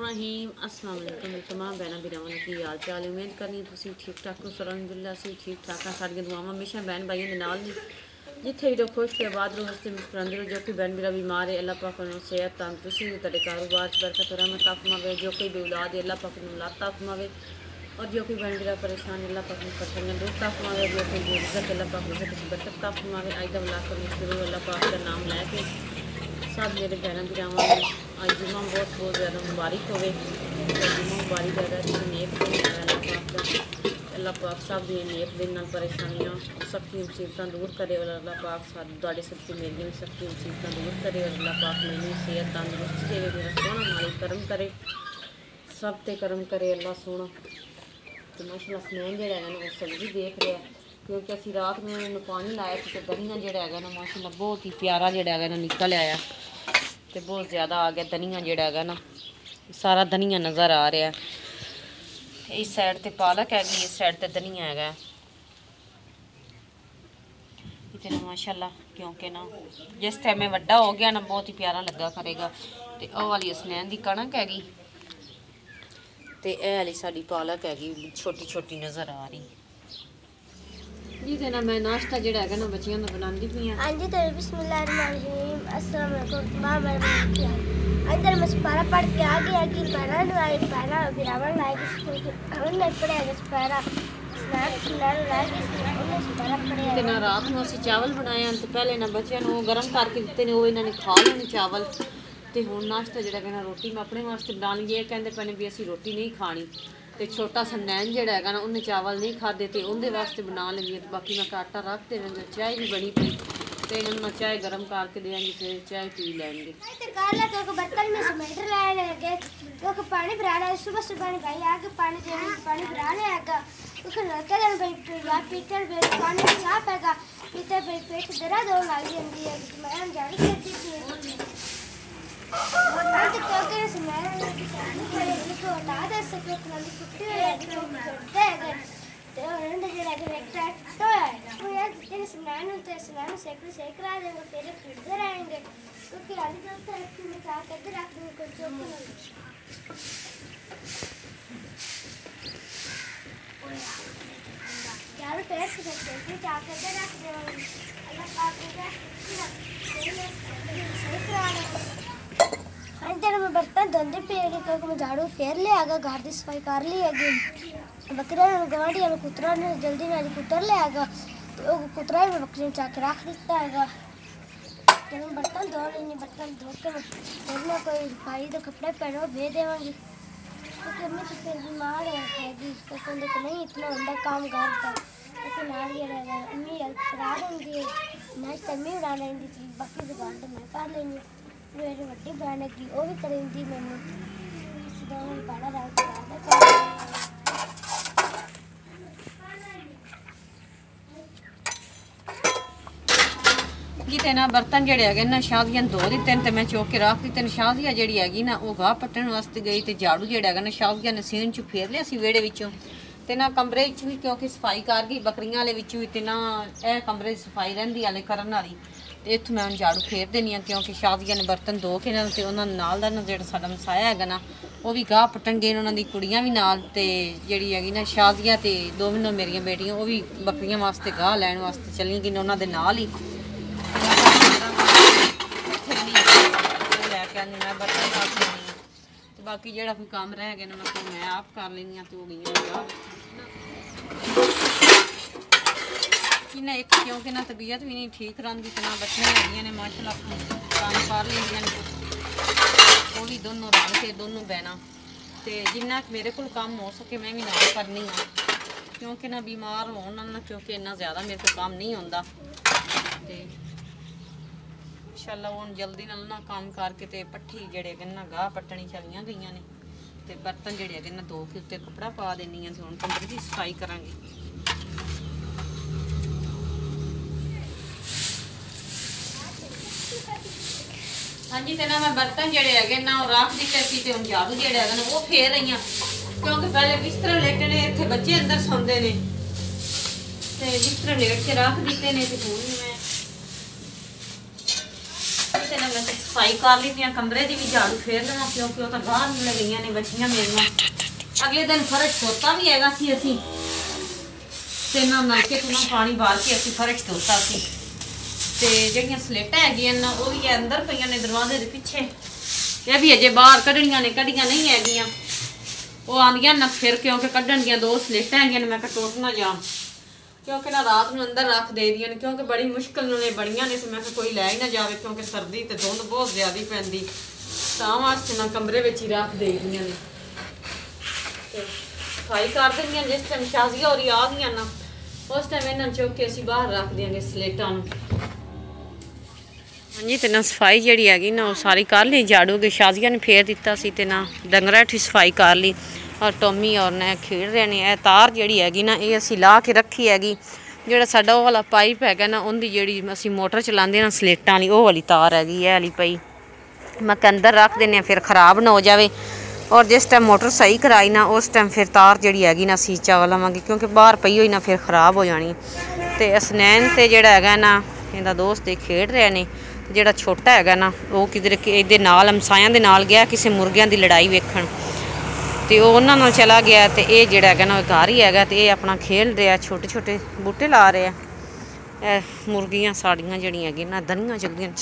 रहीम अस्सलाम वालेकुम तमाम भैन भरावां की हाल चाल उम्मीद करनी तुसीं ठीक ठाक हो। अलहमदुलिल्लाह असीं ठीक ठाक हाँ। साडियां दुआवां हमेशा बहन भाइयों के नाल ने जिथे भी रहो खुश ते आबाद रहो, हंसते मुस्कुराते रहो। जो कोई बहन मेरा बीमार है अल्लाह पाक उन्हें सेहत तंदुरुस्ती तेरे कारोबार च बरकत रहमत अता फरमावे। जो कोई बेऔलाद है अल्लाह पाक उन्हें औलाद अता फरमावे। और जो कोई बहन मेरा परेशान अल्लाह पाक उन्हें परेशानियां दूर अता फरमावे। जो कोई बेइज्जत अल्लाह पाक उसे कुछ बरकत अता फरमावे। आज दा व्लॉग करने शुरू अल्लाह पाक का नाम लैके सब मेरे भैन भरावां नूं अज जुम्मा बहुत ज़्यादा मुबारक होवे। जुम्मा मुबारक ज़्यादा नेक दिन अल्लाह पाक सब दी नेक दिन नाल परेशानियां सबकी मुसीबतां दूर करे। और अल्लाह पाक तुहाडे सबकी मेरियां सबकी मुसीबतां दूर करे। और अल्लाह पाक मैनूं सेहत तंदुरुस्ती देवे। मेरा सोहना मालिक करम करे, सब ते करम करे अल्लाह सोहना। तो माशाअल्लाह स्नैन जिहड़ा है ना वो सब्जी देख रहा है, क्योंकि असीं रात में इन्हूं पानी लाया तो धनिया जिहड़ा है ना माशाअल्लाह बहुत ही प्यारा जिहड़ा है ना निकल आया। तो बहुत ज़्यादा आ गया धनिया जिहड़ा है ना, सारा धनिया नज़र आ रहा है। इस साइड ते पालक हैगी, इस साइड ते धनिया हैगा इतने माशाअल्लाह। क्योंकि ना जिस टाइम में वड्डा हो गया ना बहुत ही प्यारा लगा करेगा। तो वह वाली असनैन की कणक हैगी तो यह वाली साड़ी पालक हैगी छोटी छोटी नज़र आ रही। जी ना मैं नाश्ता जिहड़ा है ना बच्चियों का बनाती पई हां। हां जी तो बिस्मिल्लाहिर्रहमानिर्रहीम अस्सलाम वालेकुम। अंदर मैं पारा पढ़ के आ गया कि पहला नुआई पहला बिरावन लाइक स्कूल के हमने पढ़ा है पहला स्नैक्स लाल लाइक हमने पहला पढ़ा ते ना रात में असीं चावल बनाए हैं। तो पहले ना बच्चों को गर्म करके दिते ने, वो इन्होंने खा लेने चावल। तो हुण नाश्ता जिहड़ा है ना रोटी मैं अपने वास्ते बना ली है। कहते पे भी असीं रोटी नहीं खानी। तो छोटा सा नैन जिहड़ा है ना उन्हें चावल नहीं खाते तो उनके वास्ते बना लेंगी। तो बाकी मैं आटा रख देंगे। चाय भी बनी पई तो इन्होंने मैं चाय गर्म करके देंगी, फिर चाय पी लेंगे। तो बर्तन में समेट लाने लगे तो पानी भराना है। सुबह सुबह भाई आके पानी देने पानी भराने आएगा तो लड़का देना भाई पीटर पानी साफ हैगा पीते भाई पेट दर्द होने लग जाती है। मैं जानी करती थी तो क्या करे मैं इसको हटा दे सके नली कुट्टी हो करते हैं तो उन्होंने जेड़ा कि एक तो आएगा वो यार तेरे स्नान सेक रहा देंगे तेरे फिरते रहेंगे क्योंकि रानी तो रखती में चाह करके रख दूंगी कोई चौक यार पैर से करके चाह करके रख देंगे। अल्लाह पाक ने सही करा अंदर में बर्तन धोंदे पे क्योंकि मैं झाड़ू फेर ले आगा घर की सफाई कर ली है। बकरिया गवांढिया कुतरा ने जल्दी में कुतर ले आगा तो कुतरा में बकरी ने चाके रख दिता है। तो मैं बर्तन धो लेंगी, बर्तन धो के फिर मैं कोई भाई तो कपड़े पहनो भेज देवांगी क्योंकि अम्मी तो फिर बीमार हैगी तो कहते नहीं इतना होंगे काम घर का तो नाल ही रहेगा। अम्मी हेल्प करा देंगी नाश्ता अम्मी बना लेंगी बाकी दुकान तो मैं कर लेंगी। मेरी वड्डी बहन की वो भी करेंगी मैंने बड़ा रंग जी ते ना बर्तन जेडे है ना शादियां धो दिते ते मैं चौक के रख दिते। शादिया जी हैगी ना वो गाह पट्टन वास्ते गई तो झाड़ू जेड़ा है ना शादिया ने सीन चू फेर लिया वेड़े विचों ते ना कमरे भी क्योंकि सफाई कर गई बकरियां वाले विच भी ते ना यह कमरे सफाई रहिंदी हाले करन वाली तो इत्थों मैं झाड़ू फेर देनी हाँ क्योंकि शादिया ने बर्तन धो के ना तो उन्होंने नाल दा ना जेड़ा साडा मसाया है ना वो भी गाह पट्टन गए उन्होंने कुड़ियां भी नाल ते जिहड़ी हैगी ना शादिया ते दोनों मेरियां बेटियां वो भी बकरियां वास्ते गाह लैण वास्ते चली गई उन्होंने नाल ही लैके आनी मैं बर्तन कर देनी तो बाकी जेड़ा कोई काम रह गया ना मैं आप कर लेनी हाँ। तो हो गई कि ना एक क्योंकि ना तबीयत भी नहीं ठीक रही तो ना बच्चियां हैगियां ने माशाअल्लाह काम कर लेंदियां ने वो भी दोनों रल के दोनों बहना तो जिन्ना मेरे को काम हो सके मैं भी नाल करनी हाँ क्योंकि ना बीमार होना ना क्योंकि इन्ना ज़्यादा मेरे को काम नहीं होंदा तो इंशाअल्लाह हुण जल्दी नाल ना काम करके ते पट्ठी जेड़े ना गाह पट्टनी चलियां गईयां ने ते बर्तन जेड़े है ना धो के उत्ते कपड़ा पा देनी है। हुण कमरे की सफाई करांगी। हाँ जी तो ना मैं बर्तन जेड़े है ना रख दिते सी ते हुण झाड़ू जेड़े है ना वो फेर रही हाँ क्योंकि पहले बिस्तर लेटने इत्थे बच्चे अंदर सौंदे ने ते बिस्तर लेट के रख दिते ने ते हुण मैं ਤੇ ਨਾ ਮੈਂ ਸਫਾਈ ਕਰ ਲਈ ਪਿਆ ਕਮਰੇ ਦੀ ਵੀ, ਝਾੜੂ ਫੇਰ ਲਵਾਂ ਕਿਉਂਕਿ ਉਹ ਤਾਂ ਬਾਹਰ ਨਿਕਲ ਗਈਆਂ ਨੇ ਬੱਚੀਆਂ ਮੇਰੀਆਂ। ਅਗਲੇ ਦਿਨ ਫਰਸ਼ ਧੋਤਾ ਵੀ ਹੈਗਾ ਸੀ ਅਸੀਂ, ਤੇ ਨਾ ਨਲਕੇ ਤੋਂ ਨਾ ਪਾਣੀ ਬਾਹਰ ਕੇ ਅਸੀਂ ਫਰਸ਼ ਧੋਤਾ ਸੀ। ਤੇ ਜਿਹੜੀਆਂ ਸਲੇਟਾਂ ਹੈਗੀਆਂ ਨਾ ਉਹ ਵੀ ਅੰਦਰ ਪਈਆਂ ਨੇ ਦਰਵਾਜ਼ੇ ਦੇ ਪਿੱਛੇ, ਇਹ ਵੀ ਅਜੇ ਬਾਹਰ ਕੱਢਣੀਆਂ ਨੇ, ਕੱਢੀਆਂ ਨਹੀਂ ਹੈਗੀਆਂ। ਉਹ ਆਂਦੀਆਂ ਨਾ ਫਿਰ ਕਿਉਂਕਿ ਕੱਢਣ ਦੀਆਂ 2 ਸਲੇਟਾਂ ਹੈਗੀਆਂ ਨੇ, ਮੈਂ ਕਿਹਾ ਟੁੱਟ ਨਾ ਜਾਣ, ਕਿਉਂਕਿ ਨਾ ਰਾਤ ਨੂੰ ਅੰਦਰ ਰੱਖ ਦੇ ਦੀਆਂ ਨੇ, ਕਿਉਂਕਿ ਬੜੀ ਮੁਸ਼ਕਿਲ ਨਾਲ ਨੇ ਬਣੀਆਂ ਨੇ। ਮੈਂ ਕਿਹਾ ਕੋਈ ਲੈ ਹੀ ਨਾ ਜਾਵੇ ਕਿਉਂਕਿ ਸਰਦੀ ਤੇ ਧੁੰਦ ਬਹੁਤ ਜ਼ਿਆਦਾ ਪੈਂਦੀ, ਤਾਂ ਵਾਸਤੇ ਨਾ ਕਮਰੇ ਵਿੱਚ ਹੀ ਰੱਖ ਦੇ ਦੀਆਂ ਨੇ। ਤੇ ਸਫਾਈ ਕਰ ਦਿੰਦੀਆਂ ਜਿਸ ਟਾਈਮ ਸ਼ਾਜ਼ੀਆ ਹੋਰੀ ਆ ਗਈਆਂ ਨਾ, ਉਸ ਟਾਈਮ ਇਹਨਾਂ ਨੂੰ ਚੁੱਕ ਕੇ ਅਸੀਂ ਬਾਹਰ ਰੱਖ ਦਿਆਂਗੇ ਸਲੇਟਾਂ ਨੂੰ। ਹਾਂਜੀ ਤੇ ਨਾ ਸਫਾਈ ਜਿਹੜੀ ਹੈਗੀ ਨਾ ਉਹ ਸਾਰੀ ਕਰ ਲਈ, ਝਾੜੂ ਕੇ ਸ਼ਾਜ਼ੀਆ ਨੇ ਫੇਰ ਦਿੱਤਾ ਸੀ ਤੇ ਨਾ ਡੰਗਰਾਂ ਦੀ ਸਫਾਈ ਕਰ ਲਈ। ਔਰ ਟੋਮੀ ਔਰ ਨੇ ਖੇਡ ਰਹੇ ਨੇ। ਇਹ ਤਾਰ ਜਿਹੜੀ ਹੈਗੀ ਨਾ ਇਹ ਅਸੀਂ ਲਾ ਕੇ ਰੱਖੀ ਹੈਗੀ, ਜਿਹੜਾ ਸਾਡਾ ਉਹ ਵਾਲਾ ਪਾਈਪ ਹੈਗਾ ਨਾ ਉਹਦੀ ਜਿਹੜੀ ਅਸੀਂ ਮੋਟਰ ਚਲਾਉਂਦੇ ਨਾ ਸਲੇਟਾਂ ਵਾਲੀ, ਉਹ ਵਾਲੀ ਤਾਰ ਹੈਗੀ ਇਹ ਵਾਲੀ ਪਈ। ਮੈਂ ਕਿਹਾ ਅੰਦਰ ਰੱਖ ਦਿੰਦੇ ਹਾਂ ਫਿਰ ਖ਼ਰਾਬ ਨਾ ਹੋ ਜਾਵੇ। ਔਰ ਜਿਸ ਟਾਈਮ ਮੋਟਰ ਸਹੀ ਕਰਾਈ ਨਾ ਉਸ ਟਾਈਮ ਫਿਰ ਤਾਰ ਜਿਹੜੀ ਹੈਗੀ ਨਾ ਅਸੀਂ ਚਾ ਲਵਾਂਗੇ, ਕਿਉਂਕਿ ਬਾਹਰ ਪਈ ਹੋਈ ਨਾ ਫਿਰ ਖ਼ਰਾਬ ਹੋ ਜਾਣੀ। ਤੇ ਅਸਨੈਨ ਤੇ ਜਿਹੜਾ ਹੈਗਾ ਨਾ ਇਹਦਾ ਦੋਸਤ ਇਹ ਖੇਡ ਰਹੇ ਨੇ। ਜਿਹੜਾ ਛੋਟਾ ਹੈਗਾ ਨਾ ਉਹ ਕਿਧਰ ਇਹਦੇ ਨਾਲ ਹਮਸਾਇਆਂ ਦੇ ਨਾਲ ਗਿਆ ਕਿਸੇ ਮੁਰਗਿਆਂ ਦੀ ਲੜਾਈ ਵੇਖਣ, ਤੇ ਉਹ ਉਹਨਾਂ ਨਾਲ ਚਲਾ ਗਿਆ। ਤੇ ਇਹ ਜਿਹੜਾ ਹੈਗਾ ਨਾ ਉਹ ਘਰ ਹੀ ਹੈਗਾ ਤੇ ਇਹ ਆਪਣਾ ਖੇਡ ਰਿਹਾ, ਛੋਟੇ ਛੋਟੇ ਬੂਟੇ ਲਾ ਰਿਹਾ। ਇਹ ਮੁਰਗੀਆਂ ਸਾਡੀਆਂ ਜਿਹੜੀਆਂ ਹੈਗੀਆਂ ਨਾ ਦਨੀਆਂ ਚੁਗਦੀਆਂ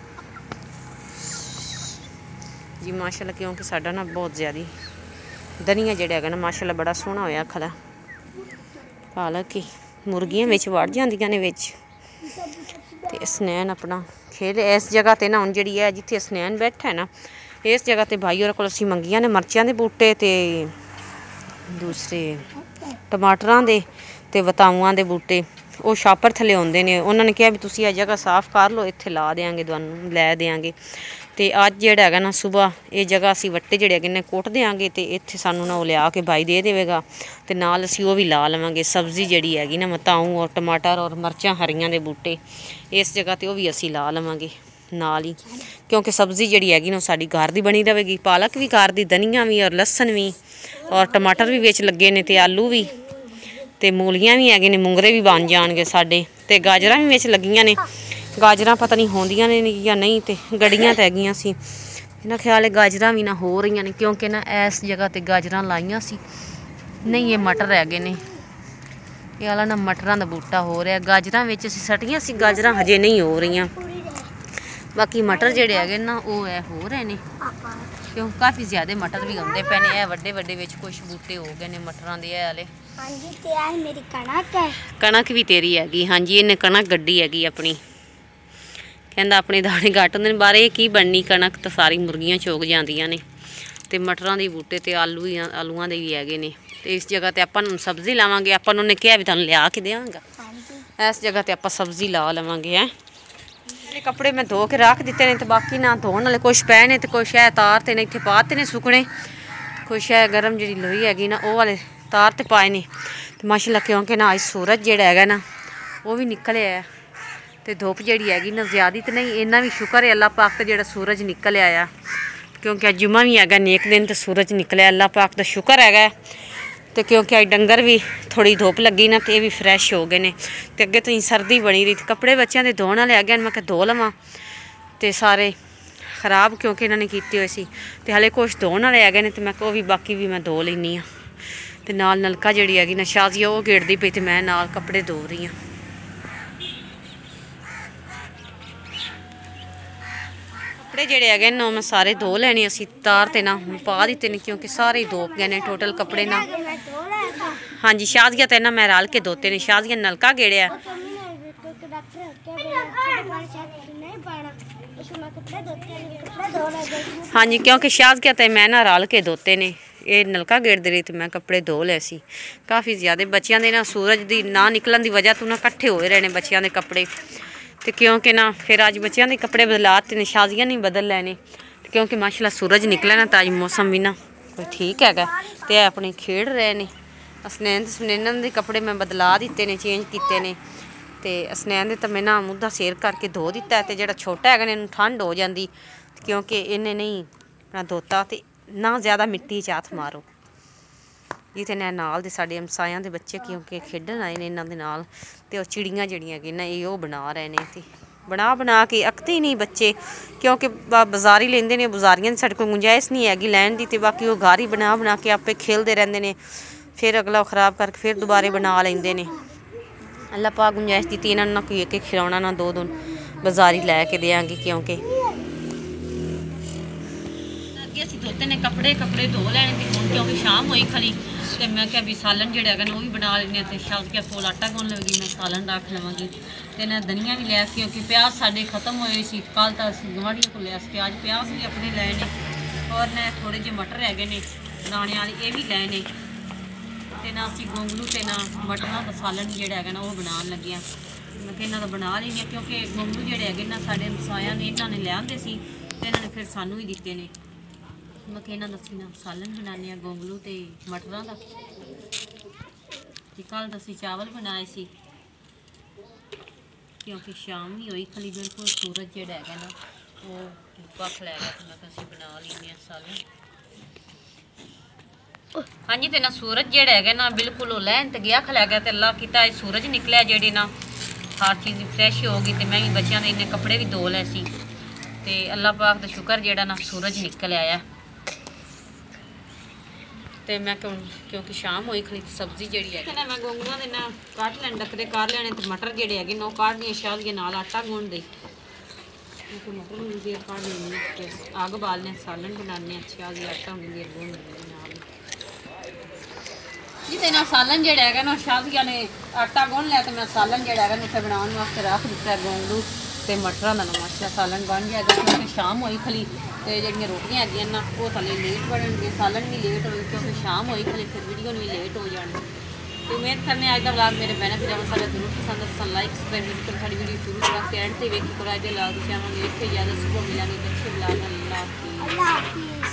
ਜੀ ਮਾਸ਼ਾਅੱਲਾ, ਕਿਉਂਕਿ ਸਾਡਾ ਨਾ ਬਹੁਤ ਜ਼ਿਆਦਾ ਦਨੀਆਂ ਜਿਹੜਾ ਹੈਗਾ ਨਾ ਮਾਸ਼ਾਅੱਲਾ ਬੜਾ ਸੋਹਣਾ ਹੋਇਆ ਖਲਾ। ਹਾਲਾਂਕਿ ਮੁਰਗੀਆਂ ਵਿੱਚ ਵੜ ਜਾਂਦੀਆਂ ਨੇ ਵਿੱਚ। ਤੇ ਅਸਨੈਨ ਆਪਣਾ ਖੇਡ ਇਸ ਜਗ੍ਹਾ ਤੇ ਨਾ ਹੁਣ ਜਿਹੜੀ ਹੈ ਜਿੱਥੇ ਅਸਨੈਨ ਬੈਠਾ ਹੈ ਨਾ ਇਸ ਜਗ੍ਹਾ ਤੇ ਭਾਈ ਹੋਰਾਂ ਕੋਲ ਅਸੀਂ ਮੰਗੀਆਂ ਨੇ ਮਿਰਚਾਂ ਦੇ ਬੂਟੇ ਤੇ ਦੂਸਰੇ ਟਮਾਟਰਾਂ ਦੇ ਤੇ ਵਤਾਊਆਂ ਦੇ ਬੂਟੇ। ਉਹ ਛਾਪਰ ਥੱਲੇ ਆਉਂਦੇ ਨੇ, ਉਹਨਾਂ ਨੇ ਕਿਹਾ ਵੀ ਤੁਸੀਂ ਇਹ ਜਗ੍ਹਾ ਸਾਫ਼ ਕਰ ਲਓ, ਇੱਥੇ ਲਾ ਦਿਆਂਗੇ, ਤੁਹਾਨੂੰ ਲੈ ਦਿਆਂਗੇ। ਤੇ ਅੱਜ ਜਿਹੜਾ ਹੈਗਾ ਨਾ ਸੁਬਾਹ ਇਹ ਜਗ੍ਹਾ ਅਸੀਂ ਵੱਟੇ ਜਿਹੜੇ ਹੈਗੇ ਨੇ ਕੁੱਟ ਦਿਆਂਗੇ ਤੇ ਇੱਥੇ ਸਾਨੂੰ ਨਾ ਉਹ ਲਿਆ ਕੇ ਭਾਈ ਦੇ ਦੇਵੇਗਾ ਤੇ ਨਾਲ ਅਸੀਂ ਉਹ ਵੀ ਲਾ ਲਵਾਂਗੇ। ਸਬਜ਼ੀ ਜਿਹੜੀ ਹੈਗੀ ਨਾ ਵਤਾਊ ਔਰ ਟਮਾਟਰ ਔਰ ਮਿਰਚਾਂ ਹਰੀਆਂ ਦੇ ਬੂਟੇ ਇਸ ਜਗ੍ਹਾ ਤੇ ਉਹ ਵੀ ਅਸੀਂ ਲਾ ਲਵਾਂਗੇ ਨਾਲ ਹੀ, ਕਿਉਂਕਿ ਸਬਜ਼ੀ ਜਿਹੜੀ ਹੈਗੀ ਨਾ ਸਾਡੀ ਘਰ ਦੀ ਬਣੀ ਰਹੇਗੀ। ਪਾਲਕ ਵੀ ਘਰ ਦੀ, ਧਨੀਆ ਵੀ ਔਰ ਲਸਣ ਵੀ ਔਰ ਟਮਾਟਰ ਵੀ ਵਿੱਚ ਲੱਗੇ ਨੇ ਤੇ ਆਲੂ ਵੀ ਤੇ ਮੂਲੀਆਂ ਵੀ ਹੈਗੇ ਨੇ, ਮੂੰਗਰੇ ਵੀ ਬਣ ਜਾਣਗੇ ਸਾਡੇ। ਤੇ ਗਾਜਰਾਂ ਵੀ ਵਿੱਚ ਲੱਗੀਆਂ ਨੇ। ਗਾਜਰਾਂ ਪਤਾ ਨਹੀਂ ਹੁੰਦੀਆਂ ਨੇ ਜਾਂ ਨਹੀਂ, ਤੇ ਗੜੀਆਂ ਤਾਂ ਹੈਗੀਆਂ ਸੀ। ਇਹਨਾਂ ਖਿਆਲ ਹੈ ਗਾਜਰਾਂ ਵੀ ਨਾ ਹੋ ਰਹੀਆਂ ਨੇ, ਕਿਉਂਕਿ ਨਾ ਇਸ ਜਗ੍ਹਾ ਤੇ ਗਾਜਰਾਂ ਲਾਈਆਂ ਸੀ। ਨਹੀਂ ਇਹ ਮਟਰ ਹੈਗੇ ਨੇ, ਇਹ ਵਾਲਾ ਨਾ ਮਟਰਾਂ ਦਾ ਬੂਟਾ ਹੋ ਰਿਹਾ। ਗਾਜਰਾਂ ਵਿੱਚ ਅਸੀਂ ਸੱਟੀਆਂ ਸੀ, ਗਾਜਰਾਂ ਹਜੇ ਨਹੀਂ ਹੋ ਰਹੀਆਂ। ਬਾਕੀ ਮਟਰ ਜਿਹੜੇ ਹੈਗੇ ਨਾ ਉਹ ਇਹ ਹੋ ਰਹੇ ਨੇ, ਕਿਉਂ ਕਾਫੀ ਜ਼ਿਆਦਾ ਮਟਰ ਵੀ ਹੁੰਦੇ ਪਏ ਨੇ। ਇਹ ਵੱਡੇ ਵੱਡੇ ਵਿੱਚ ਕੁਛ ਬੂਟੇ ਹੋ ਗਏ ਨੇ ਮਟਰਾਂ ਦੇ ਇਹ ਵਾਲੇ। ਹਾਂਜੀ ਤੇ ਇਹ ਮੇਰੀ ਕਣਕ ਹੈ। ਕਣਕ ਵੀ ਤੇਰੀ ਹੈਗੀ? ਹਾਂਜੀ ਇਹਨੇ ਕਣਕ ਗੱਡੀ ਹੈਗੀ ਆਪਣੀ। ਕਹਿੰਦਾ ਆਪਣੇ ਦਾਣੇ ਘੱਟ ਹੁੰਦੇ ਨੇ ਬਾਰੇ ਕੀ ਬਣਨੀ ਕਣਕ, ਤਾਂ ਸਾਰੀ ਮੁਰਗੀਆਂ ਚੋਗ ਜਾਂਦੀਆਂ ਨੇ। ਤੇ ਮਟਰਾਂ ਦੇ ਬੂਟੇ ਤੇ ਆਲੂਆਂ ਦੇ ਵੀ ਹੈਗੇ ਨੇ। ਤੇ ਇਸ ਜਗ੍ਹਾ ਤੇ ਆਪਾਂ ਨੂੰ ਸਬਜ਼ੀ ਲਾਵਾਂਗੇ। ਆਪਾਂ ਨੂੰ ਉਹਨੇ ਕਿਹਾ ਵੀ ਤੁਹਾਨੂੰ ਲਿਆ ਕੇ ਦੇਵਾਂਗਾ। ਇਸ ਜਗ੍ਹਾ ਤੇ ਆਪਾਂ ਸਬਜ਼ੀ ਲਾ ਲਵਾਂਗੇ। ਇਹ ਕੱਪੜੇ ਮੈਂ ਧੋ ਕੇ ਰੱਖ ਦਿੱਤੇ ਨੇ ਤੇ ਬਾਕੀ ਨਾ ਧੋਣ ਵਾਲੇ ਕੁਛ ਪਏ ਨੇ ਤੇ ਕੁਛ ਇਹ ਤਾਰ ਤੇ ਨੇ ਇੱਥੇ ਪਾ ਤੇ ਨੇ ਸੁੱਕਣੇ। ਕੁਛ ਇਹ ਗਰਮ ਜਿਹੜੀ ਲੋਈ ਹੈਗੀ ਨਾ ਉਹ ਵਾਲੇ ਤਾਰ ਤੇ ਪਾਏ ਨੇ। ਤੇ ਮਾਸ਼ਾਅੱਲਾ ਕਿਉਂਕਿ ਨਾ ਅੱਜ ਸੂਰਜ ਜਿਹੜਾ ਹੈਗਾ ਨਾ ਉਹ ਵੀ ਨਿਕਲਿਆ ਤੇ ਧੁੱਪ ਜਿਹੜੀ ਹੈਗੀ ਨਾ ਜ਼ਿਆਦਾ ਤੇ ਨਹੀਂ, ਇੰਨਾ ਵੀ ਸ਼ੁਕਰ ਹੈ ਅੱਲਾਹ ਪਾਕ ਦਾ ਜਿਹੜਾ ਸੂਰਜ ਨਿਕਲਿਆ ਆ, ਕਿਉਂਕਿ ਅੱਜ ਜੁਮਾ ਵੀ ਹੈਗਾ, ਨੇਕ ਦਿਨ ਤੇ ਸੂਰਜ ਨਿਕਲਿਆ, ਅੱਲਾਹ ਪਾਕ ਦਾ ਸ਼ੁਕਰ ਹੈਗਾ। ਤੇ ਕਿਉਂਕਿ ਅੱਜ ਡੰਗਰ ਵੀ ਥੋੜੀ ਧੁੱਪ ਲੱਗੀ ਨਾ ਤੇ ਇਹ ਵੀ ਫਰੈਸ਼ ਹੋ ਗਏ ਨੇ। ਤੇ ਅੱਗੇ ਤੋਂ ਹੀ ਸਰਦੀ ਬਣੀ ਰਹੀ ਤੇ ਕੱਪੜੇ ਬੱਚਿਆਂ ਦੇ ਧੋਣ ਵਾਲੇ ਹੈਗੇ ਨੇ, ਮੈਂ ਕਿਹਾ ਧੋ ਲਵਾਂ ਤੇ ਸਾਰੇ ਖਰਾਬ ਕਿਉਂਕਿ ਇਹਨਾਂ ਨੇ ਕੀਤੇ ਹੋਏ ਸੀ। ਤੇ ਹਲੇ ਕੁਛ ਧੋਣ ਵਾਲੇ ਹੈਗੇ ਨੇ ਤੇ ਮੈਂ ਕਿਹਾ ਉਹ ਵੀ ਬਾਕੀ ਵੀ ਮੈਂ ਧੋ ਲੈਂਦੀ ਹਾਂ। ਤੇ ਨਾਲ ਨਲਕਾ ਜਿਹੜੀ ਹੈਗੀ ਨਾ ਸ਼ਾਜ਼ੀਆ ਉਹ ਗੇੜਦੀ ਪਈ ਤੇ ਮੈਂ ਨਾਲ ਕੱਪੜੇ ਧੋ ਰਹੀ ਹਾਂ। ਕੱਪੜੇ ਜਿਹੜੇ ਹੈਗੇ ਨੇ ਮੈਂ ਸਾਰੇ ਧੋ ਲੈਣੇ। ਅਸੀਂ ਤਾਰ ਤੇ ਨਾ ਪਾ ਦਿੱਤੇ ਨੇ ਕਿਉਂਕਿ ਸਾਰੇ ਹੀ ਧੋ ਗਏ ਨੇ ਟੋਟਲ ਕੱਪੜੇ ਨਾ। ਹਾਂਜੀ ਸ਼ਾਜ਼ੀਆ ਤੇ ਨਾ ਮੈਂ ਰਲ ਕੇ ਧੋਤੇ ਨੇ। ਸ਼ਾਜ਼ੀਆ ਨਲਕਾ ਗੇੜਿਆ। ਹਾਂਜੀ ਕਿਉਂਕਿ ਸ਼ਾਜ਼ੀਆ ਤੇ ਮੈਂ ਨਾ ਰਲ ਕੇ ਧੋਤੇ ਨੇ। ਇਹ ਨਲਕਾ ਗੇੜਦੇ ਰਹੀ ਤੇ ਮੈਂ ਕੱਪੜੇ ਧੋ ਲਏ ਸੀ ਕਾਫੀ ਜ਼ਿਆਦਾ। ਬੱਚਿਆਂ ਦੇ ਨਾ ਸੂਰਜ ਦੀ ਨਾ ਨਿਕਲਣ ਦੀ ਵਜ੍ਹਾ ਤੋਂ ਨਾ ਇਕੱਠੇ ਹੋਏ ਰਹੇ ਨੇ ਬੱਚਿਆਂ ਦੇ ਕੱਪੜੇ। ਤੇ ਕਿਉਂਕਿ ਨਾ ਫਿਰ ਅੱਜ ਬੱਚਿਆਂ ਦੇ ਕੱਪੜੇ ਬਦਲਾਤੇ ਨੇ, ਸ਼ਾਜ਼ੀਆ ਨਹੀਂ ਬਦਲ ਲੈਣੇ ਕਿਉਂਕਿ ਮਾਸ਼ਾਅੱਲਾ ਸੂਰਜ ਨਿਕਲਿਆ ਨਾ ਤਾਂ ਅੱਜ ਮੌਸਮ ਵੀ ਨਾ ਕੋਈ ਠੀਕ ਹੈਗਾ। ਤੇ ਇਹ ਆਪਣੀ ਖੇਡ ਰਹੇ ਨੇ। ਅਸਨੈਨ ਸੁਨੈਨਨ ਦੇ ਕੱਪੜੇ ਮੈਂ ਬਦਲਾ ਦਿੱਤੇ ਨੇ, ਚੇਂਜ ਕੀਤੇ ਨੇ। ਤੇ ਅਸਨੈਨ ਦੇ ਤਾਂ ਮੈਂ ਨਾ ਮੁੱਦਾ ਸੇਰ ਕਰਕੇ ਧੋ ਦਿੱਤਾ। ਤੇ ਜਿਹੜਾ ਛੋਟਾ ਹੈਗਾ ਨੇ ਇਹਨੂੰ ਠੰਡ ਹੋ ਜਾਂਦੀ ਕਿਉਂਕਿ ਇਹਨੇ ਨਹੀਂ ਆਪਣਾ ਧੋਤਾ। ਤੇ ਨਾ ਜ਼ਿਆਦਾ ਮਿੱਟੀ 'ਚ ਹੱਥ ਮਾਰੋ। ਜਿੱਥੇ ਨੇ ਨਾਲ ਦੇ ਸਾਡੇ ਹਮਸਾਇਆਂ ਦੇ ਬੱਚੇ ਕਿਉਂਕਿ ਖੇਡਣ ਆਏ ਨੇ ਇਹਨਾਂ ਦੇ ਨਾਲ। ਤੇ ਉਹ ਚਿੜੀਆਂ ਜਿਹੜੀਆਂ ਹੈਗੀਆਂ ਨਾ ਇਹ ਉਹ ਬਣਾ ਰਹੇ ਨੇ। ਤੇ ਬਣਾ ਕੇ ਅਕਤੇ ਹੀ ਨਹੀਂ ਬੱਚੇ, ਕਿਉਂਕਿ ਬਾਜ਼ਾਰ ਹੀ ਲੈਂਦੇ ਨੇ। ਬਾਜ਼ਾਰੀਆਂ ਦੀ ਸਾਡੇ ਕੋਲ ਗੁੰਜਾਇਸ਼ ਨਹੀਂ ਹੈਗੀ ਲੈਣ ਦੀ, ਤੇ ਬਾਕੀ ਉਹ ਘਰ ਹੀ ਬਣਾ ਕੇ ਆਪੇ ਖੇਲਦੇ ਰਹਿੰਦੇ ਨੇ। ਫਿਰ ਅਗਲਾ ਉਹ ਖ਼ਰਾਬ ਕਰਕੇ ਫਿਰ ਦੁਬਾਰੇ ਬਣਾ ਲੈਂਦੇ ਨੇ। ਅੱਲਾ ਪਾਕ ਗੁੰਜਾਇਸ਼ ਦਿੱਤੀ ਇਹਨਾਂ ਨੂੰ, ਨਾ ਕੋਈ ਇੱਕ ਖਿਲਾਉਣਾ, ਨਾ ਦੋ ਬਾਜ਼ਾਰੀ ਲੈ ਕੇ ਦਿਆਂਗੇ। ਕਿਉਂਕਿ ਅੱਗੇ ਅਸੀਂ ਧੋਤੇ ਨੇ ਕੱਪੜੇ ਧੋ ਲੈਣੇ ਤੇ ਹੁਣ ਕਿਉਂਕਿ ਸ਼ਾਮ ਹੋਈ ਖਲੀ, ਤੇ ਮੈਂ ਕਿਹਾ ਵੀ ਸਾਲਨ ਜਿਹੜਾ ਹੈਗਾ ਨਾ ਉਹ ਵੀ ਬਣਾ ਲੈਂਦੇ ਹਾਂ। ਤੇ ਸ਼ਾਜ਼ਕਿਆ ਕੋਲ ਆਟਾ ਗੁੰਨ ਲਵੇਗੀ, ਮੈਂ ਸਾਲਨ ਰੱਖ ਲਵਾਂਗੀ। ਤੇ ਨਾ ਧਨੀਆ ਵੀ ਲਿਆ, ਕਿਉਂਕਿ ਪਿਆਜ਼ ਸਾਡੇ ਖਤਮ ਹੋਏ ਸੀ। ਕੱਲ੍ਹ ਤਾਂ ਅਸੀਂ ਗੁਆਂਢੀਆਂ ਕੋਲ ਲਿਆ ਸੀ ਪਿਆਜ਼ ਵੀ ਆਪਣੇ ਲਏ ਨੇ। ਔਰ ਨਾ ਥੋੜ੍ਹੇ ਜਿਹੇ ਮਟਰ ਹੈਗੇ ਨੇ ਦਾਣੇ ਵਾਲੇ, ਇਹ ਵੀ ਲਏ ਨੇ। ਤੇ ਨਾ ਅਸੀਂ ਗੋਂਗਲੂ ਤੇ ਨਾ ਮਟਰਾਂ ਦਾ ਸਾਲਨ ਜਿਹੜਾ ਹੈਗਾ ਨਾ ਉਹ ਬਣਾਉਣ ਲੱਗਿਆ। ਮੈਂ ਕਿਹਾ ਇਹਨਾਂ ਦਾ ਬਣਾ ਲੈਂਦੇ ਹਾਂ, ਕਿਉਂਕਿ ਗੋਂਗਲੂ ਜਿਹੜੇ ਹੈਗੇ ਨਾ ਸਾਡੇ ਮਸਾਇਆਂ ਨੇ, ਇਹਨਾਂ ਨੇ ਲਿਆਂਦੇ ਸੀ ਤੇ ਇਹਨਾਂ ਨੇ ਫਿਰ ਸਾਨੂੰ ਵੀ ਦਿੱਤੇ ਨੇ। ਮੈਂ ਕਿਹਾ ਇਹਨਾਂ ਦਾ ਅਸੀਂ ਨਾ ਸਾਲਨ ਬਣਾਉਂਦੇ ਹਾਂ ਗੋਂਗਲੂ ਤੇ ਮਟਰਾਂ ਦਾ। ਤੇ ਕੱਲ੍ਹ ਤਾਂ ਅਸੀਂ ਚਾਵਲ ਬਣਾਏ ਸੀ, ਕਿਉਂਕਿ ਸ਼ਾਮ ਵੀ ਹੋਈ ਖਲੀ, ਬਿਲਕੁਲ ਸੂਰਜ ਜਿਹੜਾ ਹੈਗਾ ਨਾ ਉਹ ਪੱਖ ਲੈ ਗਿਆ। ਤੇ ਮੈਂ ਕਿਹਾ ਅਸੀਂ ਬਣਾ ਲੈਂਦੇ ਹਾਂ ਸਾਲਨ। ਹਾਂਜੀ, ਤੇ ਨਾ ਸੂਰਜ ਜਿਹੜਾ ਹੈਗਾ ਨਾ ਬਿਲਕੁਲ ਉਹ ਲੈਣ ਤੇ ਗਿਆ ਖਲਿਆ ਗਿਆ, ਤੇ ਅੱਲਾਹ ਕੀਤਾ ਇਹ ਸੂਰਜ ਨਿਕਲਿਆ ਜਿਹੜੀ ਨਾ ਹਰ ਚੀਜ਼ ਫਰੈਸ਼ ਹੋ ਗਈ। ਤੇ ਮੈਂ ਵੀ ਬੱਚਿਆਂ ਦੇ ਇੰਨੇ ਕੱਪੜੇ ਵੀ ਧੋ ਲਏ ਸੀ, ਤੇ ਅੱਲਾਹ ਪਾਕ ਦਾ ਸ਼ੁਕਰ ਜਿਹੜਾ ਨਾ ਸੂਰਜ ਨਿਕਲ ਆਇਆ। ਤੇ ਮੈਂ ਕਿਉਂਕਿ ਸ਼ਾਮ ਹੋਈ ਖਲੀ ਸਬਜ਼ੀ ਜਿਹੜੀ ਹੈ ਨਾ ਮੈਂ ਗੋਂਗਲੂਆਂ ਦੇ ਨਾ ਕੱਟ ਲੈਣ, ਡੱਕਰੇ ਕਰ ਲੈਣੇ। ਤੇ ਮਟਰ ਜਿਹੜੇ ਹੈਗੇ ਨਾ ਉਹ ਕੱਢ ਲਈਏ, ਸ਼ਾਜ਼ਕੇ ਨਾਲ ਆਟਾ ਗੁੰਨ ਦੇ। ਮਟਰ ਨੂੰ ਦੇਰ ਕੱਢ ਲੈਂਦੇ, ਤੇ ਅੱਗ ਬਾਲਨੇ ਸਾਲਨ ਬਣਾਉਂਦੇ। ਸ਼ਾਜ਼ਕੇ ਆਟਾ ਹੁੰਦੀ ਦੇਰ ਗੁੰਨ ਲੈਂਦੇ ਨਾਲ ਜਿਹਦੇ ਨਾਲ ਸਾਲਨ ਜਿਹੜਾ ਹੈਗਾ ਨਾ ਸ਼ਾਜ਼ਕਿਆ ਨੇ ਆਟਾ ਗੁੰਨ ਲਿਆ। ਤੇ ਮੈਂ ਸਾਲਨ ਜਿਹੜਾ ਹੈਗਾ ਨਾ ਉੱਥੇ ਬਣਾਉਣ ਵਾਸਤੇ ਰੱਖ ਦਿੱਤਾ। ਗੋਂਗਲੂ ਤੇ ਮਟਰਾਂ ਦਾ ਨਵਾਂ ਸਾਲਨ ਬਣ ਗਿਆ। ਕਿਉਂਕਿ ਸ਼ਾਮ ਹੋਈ ਖਲੀ, ਤੇ ਜਿਹੜੀਆਂ ਰੋਟੀਆਂ ਹੈਗੀਆਂ ਨਾ ਉਹ ਥੱਲੇ ਲੇਟ ਬਣਨਗੇ, ਸਾਲਨ ਵੀ ਲੇਟ ਹੋਈ, ਕਿਉਂਕਿ ਸ਼ਾਮ ਹੋਈ ਖਲੀ, ਫਿਰ ਵੀਡੀਓ ਵੀ ਲੇਟ ਹੋ ਜਾਣੀ। ਤੇ ਉਮੀਦ ਕਰਨੇ ਅੱਜ ਦਾ ਵਲੌਗ ਮੇਰੇ ਭੈਣਾਂ ਵੀਰਾਂ ਸਾਡਾ ਜ਼ਰੂਰ ਪਸੰਦ ਆਇਆ। ਲਾਈਕ ਸਬਸਕ੍ਰਾਈਬ ਕਰੋ, ਸਾਡੀ ਵੀਡੀਓ ਸ਼ੁਰੂ ਤੋਂ ਐਂਡ ਤੇ ਵੇਖੀ ਕਰੋ। ਅੱਜ ਦੇ ਵਲੌਗ ਚਾਹਾਂਗੇ ਇੱਥੇ ਜ਼ਿਆਦਾ ਸੁਬਹ ਮਿਲਾਂਗੇ ਅੱਛੇ ਵਲੌਗ ਨਾਲ। ਅੱਲਾਹ ਹਾਫਿਜ਼।